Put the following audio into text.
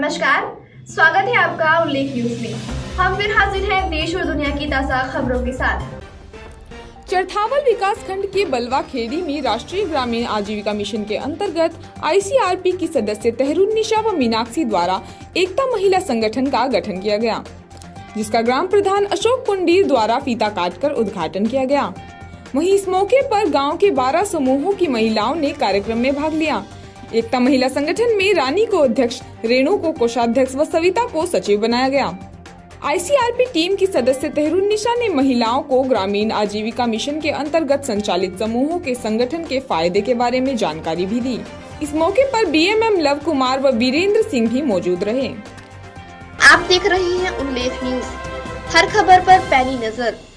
नमस्कार, स्वागत है आपका उल्लेख न्यूज में। हम फिर हाजिर हैं देश और दुनिया की ताज़ा खबरों के साथ। चरथावल विकास खंड के बलवा खेड़ी में राष्ट्रीय ग्रामीण आजीविका मिशन के अंतर्गत ICRP की सदस्य तहरुन्निशा व मीनाक्षी द्वारा एकता महिला संगठन का गठन किया गया, जिसका ग्राम प्रधान अशोक कुंडीर द्वारा फीता काटकर उद्घाटन किया गया। वहीं इस मौके पर गांव के 12 समूहों की महिलाओं ने कार्यक्रम में भाग लिया। एकता महिला संगठन में रानी को अध्यक्ष, रेणु को कोषाध्यक्ष व सविता को सचिव बनाया गया। ICRP टीम की सदस्य तहरुन्निशा ने महिलाओं को ग्रामीण आजीविका मिशन के अंतर्गत संचालित समूहों के संगठन के फायदे के बारे में जानकारी भी दी। इस मौके पर BMM लव कुमार व वीरेंद्र सिंह भी मौजूद रहे। आप देख रहे हैं उल्लेख न्यूज, हर खबर पर पैनी नजर।